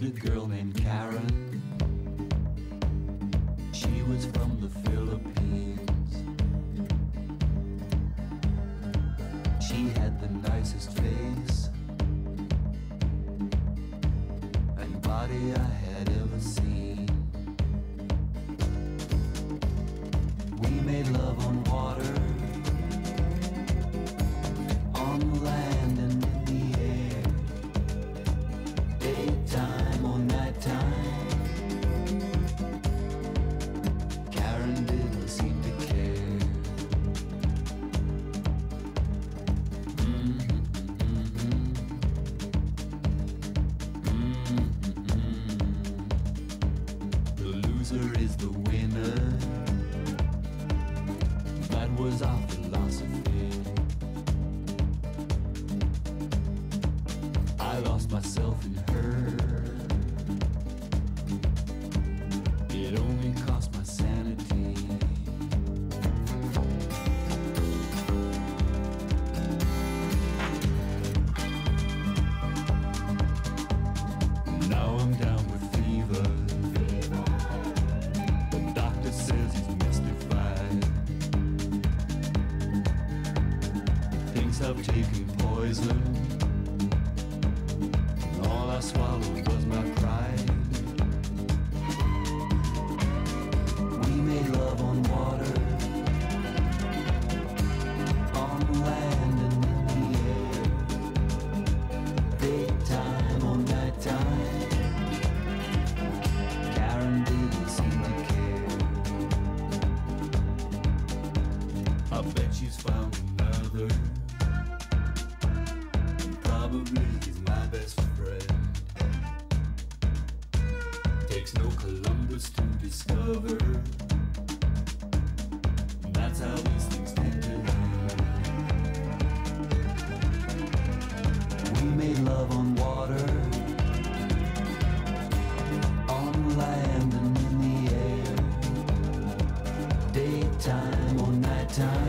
Loved a girl named Karen. She was from the Philippines. She had the nicest face and body I had ever seen. We made love on water, on the land and in the air, daytime or nighttime. Karen didn't seem to care. The loser is the winner. That was our philosophy. I lost myself in her. It only cost my sanity. Now I'm down with fever. The doctor says he's mystified. Thinks I've taken poison. All I swallowed was my pride. We made love on water, on the land and in the air, daytime or nighttime. Karen didn't seem to care. I bet she's found another. Probably he's my best friend. Takes no Columbus to discover. That's how these things tend to end. We made love on water, on land and in the air, daytime or nighttime.